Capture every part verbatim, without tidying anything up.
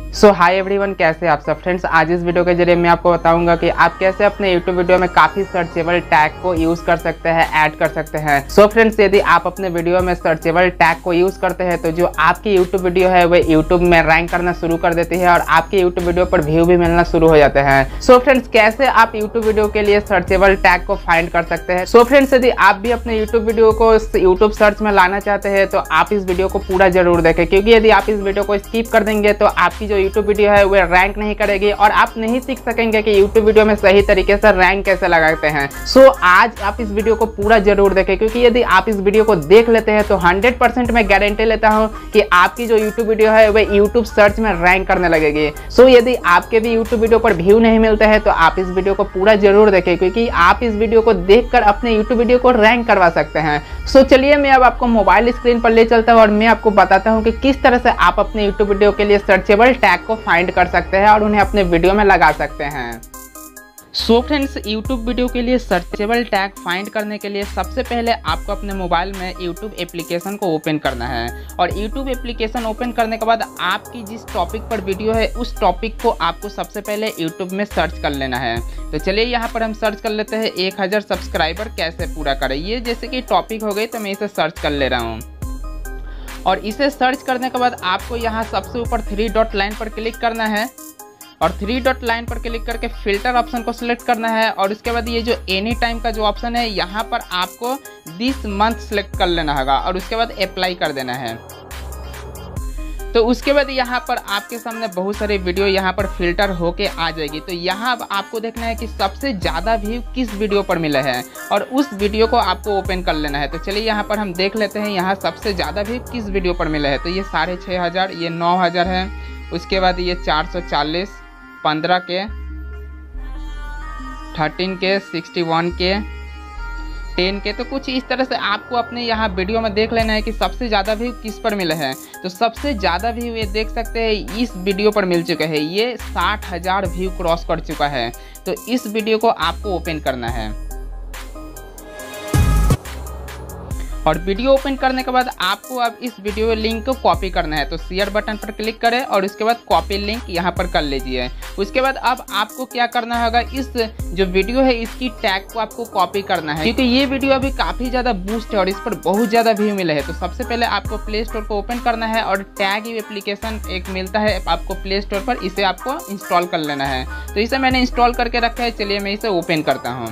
सो hi everyone, कैसे आप सब फ्रेंड्स। आज इस वीडियो के जरिए मैं आपको बताऊंगा कि आप कैसे अपने यूट्यूब वीडियो में काफी सर्चेबल टैग को यूज कर सकते हैं, ऐड कर सकते हैं। सो so फ्रेंड्स, यदि आप अपने वीडियो में सर्चेबल टैग को यूज करते हैं तो जो आपकी यूट्यूब वीडियो है वह यूट्यूब में रैंक करना शुरू कर देती है और आपके यूट्यूब वीडियो पर व्यू भी मिलना शुरू हो जाते हैं। सो so फ्रेंड्स, कैसे आप यूट्यूब वीडियो के लिए सर्चेबल टैग को फाइंड कर सकते हैं। सो so फ्रेंड्स, यदि आप भी अपने यूट्यूब वीडियो को यूट्यूब सर्च में लाना चाहते हैं तो आप इस वीडियो को पूरा जरूर देखें, क्योंकि यदि आप इस वीडियो को स्किप कर देंगे तो आपकी जो यूट्यूब वीडियो है वह रैंक नहीं करेगी और आप नहीं सीख सकेंगे कि YouTube वीडियो में सही तरीके से रैंक कैसे लगाते हैं। सो so, आज आप इस वीडियो को पूरा जरूर देखें, क्योंकि यदि आप इस वीडियो को देख लेते हैं तो हंड्रेड परसेंट मैं गारंटी लेता हूं कि आपकी जो YouTube वीडियो है वह YouTube सर्च में रैंक करने लगेगी। सो so, यदि आपके भी YouTube वीडियो पर व्यू नहीं मिलते हैं तो आप इस वीडियो को पूरा जरूर देखें, क्योंकि आप इस वीडियो को देखकर अपने YouTube वीडियो को रैंक करवा सकते हैं। सो so, चलिए मैं अब आपको मोबाइल स्क्रीन पर ले चलता हूं और मैं आपको बताता हूं कि किस तरह से आप अपने YouTube वीडियो के लिए सर्चेबल टैग को फाइंड कर सकते हैं और उन्हें अपने वीडियो में लगा सकते हैं। सो फ्रेंड्स, YouTube वीडियो के लिए सर्चेबल टैग फाइंड करने के लिए सबसे पहले आपको अपने मोबाइल में YouTube एप्लीकेशन को ओपन करना है और YouTube एप्लीकेशन ओपन करने के बाद आपकी जिस टॉपिक पर वीडियो है उस टॉपिक को आपको सबसे पहले YouTube में सर्च कर लेना है। तो चलिए यहाँ पर हम सर्च कर लेते हैं एक हज़ार सब्सक्राइबर कैसे पूरा करें। ये जैसे कि टॉपिक हो गई तो मैं इसे सर्च कर ले रहा हूँ और इसे सर्च करने के बाद आपको यहाँ सबसे ऊपर थ्री डॉट लाइन पर क्लिक करना है और थ्री डॉट लाइन पर क्लिक करके फिल्टर ऑप्शन को सिलेक्ट करना है और उसके बाद ये जो एनी टाइम का जो ऑप्शन है यहाँ पर आपको दिस मंथ सेलेक्ट कर लेना होगा और उसके बाद अप्लाई कर देना है। तो उसके बाद यहाँ पर आपके सामने बहुत सारे वीडियो यहाँ पर फिल्टर होके आ जाएगी। तो यहाँ अब आपको देखना है कि सबसे ज़्यादा व्यू किस वीडियो पर मिला है और उस वीडियो को आपको ओपन कर लेना है। तो चलिए यहाँ पर हम देख लेते हैं यहाँ सबसे ज़्यादा व्यू किस वीडियो पर मिला है। तो ये साढ़े छः हज़ार, ये नौ हज़ार है, उसके बाद ये चार सौ चालीस, पंद्रह के, थर्टीन के, सिक्सटी वन के, टेन के। तो कुछ इस तरह से आपको अपने यहाँ वीडियो में देख लेना है कि सबसे ज़्यादा व्यू किस पर मिले हैं। तो सबसे ज़्यादा व्यू ये देख सकते हैं इस वीडियो पर मिल चुके हैं, ये साठ हज़ार व्यू क्रॉस कर चुका है। तो इस वीडियो को आपको ओपन करना है और वीडियो ओपन करने के बाद आपको अब इस वीडियो लिंक को कॉपी करना है। तो शेयर बटन पर क्लिक करें और उसके बाद कॉपी लिंक यहाँ पर कर लीजिए। उसके बाद अब आपको क्या करना होगा, इस जो वीडियो है इसकी टैग को आपको कॉपी करना है, क्योंकि ये वीडियो अभी काफ़ी ज़्यादा बूस्ट है और इस पर बहुत ज़्यादा व्यू मिले हैं। तो सबसे पहले आपको प्ले स्टोर को ओपन करना है और टैग एप्लीकेशन एक मिलता है आपको प्ले स्टोर पर, इसे आपको इंस्टॉल कर लेना है। तो इसे मैंने इंस्टॉल करके रखा है, चलिए मैं इसे ओपन करता हूँ।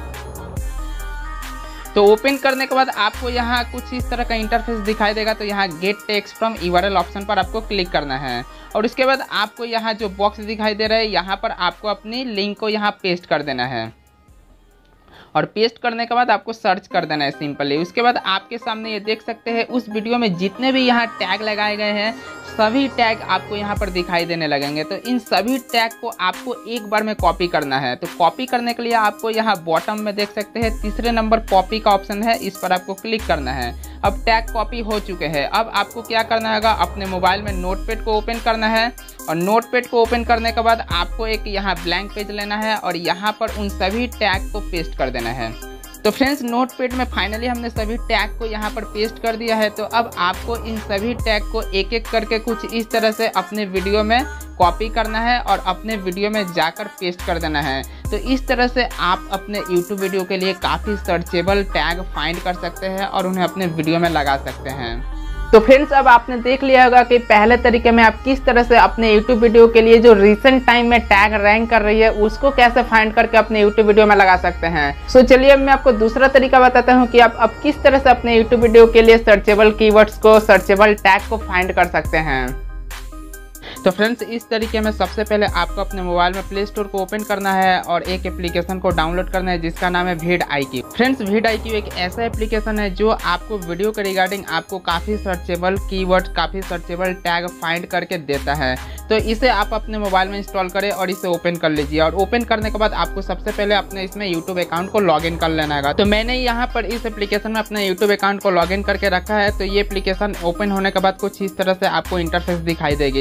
तो ओपन करने के बाद आपको यहाँ कुछ इस तरह का इंटरफेस दिखाई देगा। तो यहाँ get text from URL option पर आपको क्लिक करना है और उसके बाद आपको यहाँ जो बॉक्स दिखाई दे रहा है यहाँ पर आपको अपनी लिंक को यहाँ पेस्ट कर देना है और पेस्ट करने के बाद आपको सर्च कर देना है सिंपली। उसके बाद आपके सामने ये देख सकते हैं उस वीडियो में जितने भी यहाँ टैग लगाए गए हैं सभी टैग आपको यहाँ पर दिखाई देने लगेंगे। तो इन सभी टैग को आपको एक बार में कॉपी करना है। तो कॉपी करने के लिए आपको यहाँ बॉटम में देख सकते हैं तीसरे नंबर कॉपी का ऑप्शन है, इस पर आपको क्लिक करना है। अब टैग कॉपी हो चुके हैं। अब आपको क्या करना होगा, अपने मोबाइल में नोटपैड को ओपन करना है और नोटपैड को ओपन करने के बाद आपको एक यहाँ ब्लैंक पेज लेना है और यहाँ पर उन सभी टैग को पेस्ट कर देना है। तो फ्रेंड्स, नोटपैड में फाइनली हमने सभी टैग को यहाँ पर पेस्ट कर दिया है। तो अब आपको इन सभी टैग को एक एक करके कुछ इस तरह से अपने वीडियो में कॉपी करना है और अपने वीडियो में जाकर पेस्ट कर देना है। तो इस तरह से आप अपने YouTube वीडियो के लिए काफ़ी सर्चेबल टैग फाइंड कर सकते हैं और उन्हें अपने वीडियो में लगा सकते हैं। तो फ्रेंड्स, अब आपने देख लिया होगा कि पहले तरीके में आप किस तरह से अपने YouTube वीडियो के लिए जो रिसेंट टाइम में टैग रैंक कर रही है उसको कैसे फाइंड करके अपने YouTube वीडियो में लगा सकते हैं। सो चलिए मैं आपको दूसरा तरीका बताता हूं कि आप अब किस तरह से अपने YouTube वीडियो के लिए सर्चेबल कीवर्ड्स को, सर्चेबल टैग को फाइंड कर सकते हैं। तो फ्रेंड्स, इस तरीके में सबसे पहले आपको अपने मोबाइल में प्ले स्टोर को ओपन करना है और एक एप्लीकेशन को डाउनलोड करना है जिसका नाम है vidIQ. Friends, vidIQ एक ऐसा एप्लीकेशन है जो आपको वीडियो के रिगार्डिंग आपको काफ़ी सर्चेबल कीवर्ड, काफ़ी सर्चेबल टैग फाइंड करके देता है। तो इसे आप अपने मोबाइल में इंस्टॉल करें और इसे ओपन कर लीजिए और ओपन करने के बाद आपको सबसे पहले अपने इसमें यूट्यूब अकाउंट को लॉगिन कर लेना है। तो मैंने यहाँ पर इस एप्लीकेशन में अपने यूट्यूब अकाउंट को लॉगिन करके रखा है। तो ये एप्लीकेशन ओपन होने के बाद कुछ इस तरह से आपको इंटरफेस दिखाई देगी। तो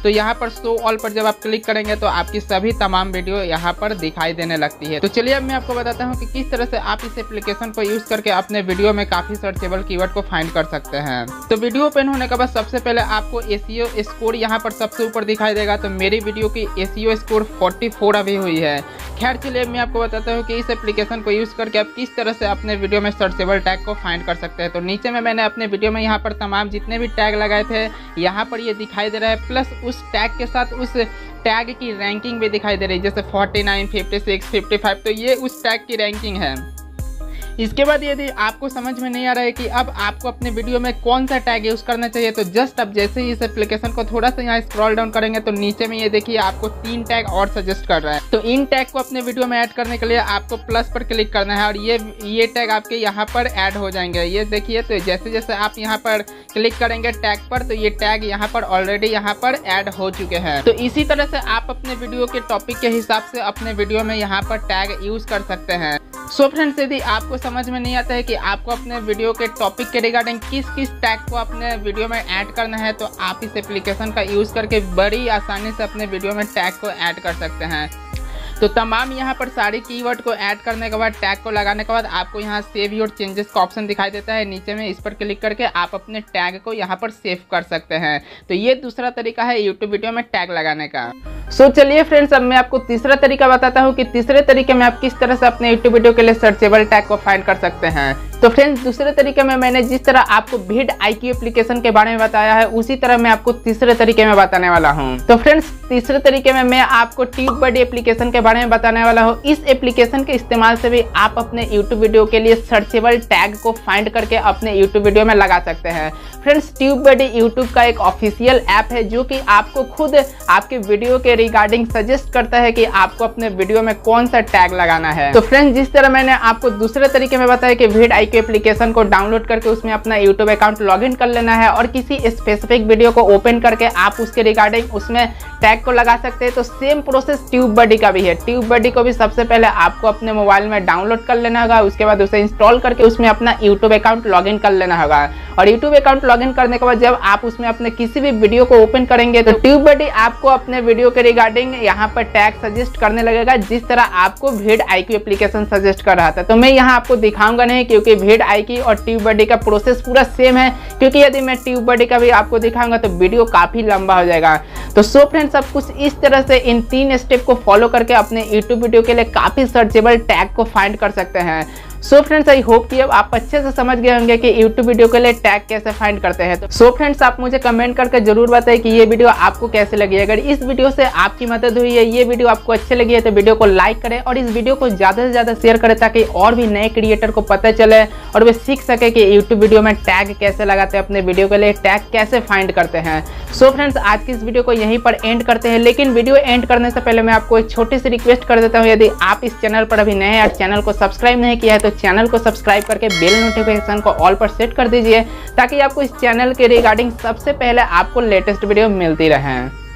तो यहाँ पर शो ऑल पर जब आप क्लिक करेंगे तो आपकी सभी तमाम वीडियो यहाँ पर दिखाई देने लगती है। तो चलिए अब मैं आपको बताता हूँ कि किस तरह से आप इस एप्लीकेशन को यूज करके अपने वीडियो में काफी सर्चेबल कीवर्ड को फाइंड कर सकते हैं। तो वीडियो ओपन होने के बाद सबसे पहले आपको एसईओ स्कोर यहाँ पर सबसे ऊपर दिखाई देगा। तो मेरी वीडियो की एसईओ स्कोर चौवालीस अभी हुई है। खैर चलिए मैं आपको बताता हूँ कि इस एप्लीकेशन को यूज करके आप किस तरह से अपने वीडियो में सर्चेबल टैग को फाइंड कर सकते हैं। तो नीचे में मैंने अपने वीडियो में यहाँ पर तमाम जितने भी टैग लगाए थे यहाँ पर ये दिखाई दे रहा है, प्लस उस टैग के साथ उस टैग की रैंकिंग भी दिखाई दे रही है, जैसे उनचास, छप्पन, पचपन। तो ये उस टैग की रैंकिंग है। इसके बाद यदि आपको समझ में नहीं आ रहा है कि अब आपको अपने वीडियो में कौन सा टैग यूज करना चाहिए, तो जस्ट अब जैसे ही इस एप्लीकेशन को थोड़ा सा यहाँ स्क्रॉल डाउन करेंगे तो नीचे में ये देखिए आपको तीन टैग और सजेस्ट कर रहा है। तो इन टैग को अपने वीडियो में ऐड करने के लिए आपको प्लस पर क्लिक करना है और ये ये टैग आपके यहाँ पर ऐड हो जाएंगे। ये देखिए, तो जैसे जैसे आप यहाँ पर क्लिक करेंगे टैग पर तो ये टैग यहाँ पर ऑलरेडी यहाँ पर ऐड हो चुके हैं। तो इसी तरह से आप अपने वीडियो के टॉपिक के हिसाब से अपने वीडियो में यहाँ पर टैग यूज कर सकते हैं। सो फ्रेंड्स, यदि आपको समझ में नहीं आता है कि आपको अपने वीडियो के टॉपिक के रिगार्डिंग किस किस टैग को अपने वीडियो में ऐड करना है, तो आप इस एप्लीकेशन का यूज करके बड़ी आसानी से अपने वीडियो में टैग को ऐड कर सकते हैं। तो तमाम यहाँ पर सारी कीवर्ड को ऐड करने के बाद टैग को लगाने के बाद आपको यहाँ सेव योर चेंजेस का ऑप्शन दिखाई देता है। नीचे में इस पर क्लिक करके आप अपने टैग को यहाँ पर सेव कर सकते हैं। तो ये दूसरा तरीका है यूट्यूब वीडियो में टैग लगाने का। सो so, चलिए फ्रेंड्स, अब मैं आपको तीसरा तरीका बताता हूँ कि तीसरे तरीके में आप किस तरह से अपने यूट्यूब वीडियो के लिए सर्चेबल टैग को फाइंड कर सकते हैं। तो फ्रेंड्स, दूसरे तरीके में मैंने जिस तरह आपको भिड आईक्यू एप्लीकेशन के बारे में बताया है उसी तरह मैं आपको तीसरे तरीके में बताने वाला हूँ। तो फ्रेंड्स, तीसरे तरीके में मैं आपको ट्यूबबडी एप्लीकेशन के बारे में बताने वाला हूँ। इस एप्लीकेशन के इस्तेमाल से भी आप अपने यूट्यूब वीडियो के लिए सर्चेबल टैग को फाइंड करके अपने यूट्यूब वीडियो में लगा सकते हैं। फ्रेंड्स, ट्यूबबडी यूट्यूब का एक ऑफिशियल ऐप है जो कि आपको खुद आपके वीडियो के रिगार्डिंग सजेस्ट करता है कि आपको अपने वीडियो में कौन सा टैग लगाना है। तो फ्रेंड्स, जिस तरह मैंने आपको दूसरे तरीके में बताया कि भिड आईक्यू एप्लीकेशन को डाउनलोड करके उसमें अपना यूट्यूब अकाउंट लॉगिन कर लेना है और किसी स्पेसिफिक वीडियो को ओपन करके आप उसके रिगार्डिंग उसमें टैग को लगा सकते हैं, तो सेम प्रोसेस ट्यूबबडी का भी है। ट्यूबबडी को भी सबसे पहले आपको अपने मोबाइल में डाउनलोड कर लेना होगा, उसके बाद उसे इंस्टॉल करके उसमें अपना यूट्यूब अकाउंट लॉगिन कर लेना होगा और यूट्यूब अकाउंट लॉगिन करने के बाद जब आप उसमें अपने किसी भी वीडियो को ओपन करेंगे तो ट्यूबबडी आपको अपने वीडियो के रिगार्डिंग यहाँ पर टैग सजेस्ट करने लगेगा, जिस तरह आपको भिड आईक्यू एप्लीकेशन सजेस्ट कर रहा था। तो मैं यहाँ आपको दिखाऊंगा नहीं क्योंकि भिड आईक्यू और ट्यूबबडी का प्रोसेस पूरा सेम है, क्योंकि यदि मैं ट्यूबबडी का भी आपको दिखाऊंगा तो वीडियो काफी लंबा हो जाएगा। तो सो फ्रेंड्स, सब कुछ इस तरह से इन तीन स्टेप को फॉलो करके अपने यूट्यूब वीडियो के लिए काफी सर्चेबल टैग को फाइंड कर सकते हैं। सो फ्रेंड्स, आई होप कि अब आप अच्छे से समझ गए होंगे कि यूट्यूब वीडियो के लिए टैग कैसे फाइंड करते हैं। तो सो फ्रेंड्स, आप मुझे कमेंट करके जरूर बताएं कि ये वीडियो आपको कैसे लगी। अगर इस वीडियो से आपकी मदद हुई है, ये वीडियो आपको अच्छी लगी है, तो वीडियो को लाइक करें और इस वीडियो को ज्यादा से ज्यादा शेयर करें ताकि और भी नए क्रिएटर को पता चले और वे सीख सके कि यूट्यूब वीडियो में टैग कैसे लगाते हैं, अपने वीडियो के लिए टैग कैसे फाइंड करते हैं। सो फ्रेंड्स, आज की इस वीडियो को यहीं पर एंड करते हैं, लेकिन वीडियो एंड करने से पहले मैं आपको एक छोटी सी रिक्वेस्ट कर देता हूँ। यदि आप इस चैनल पर अभी नए हैं और चैनल को सब्सक्राइब नहीं किया है तो चैनल को सब्सक्राइब करके बेल नोटिफिकेशन को ऑल पर सेट कर दीजिए ताकि आपको इस चैनल के रिगार्डिंग सबसे पहले आपको लेटेस्ट वीडियो मिलती रहे।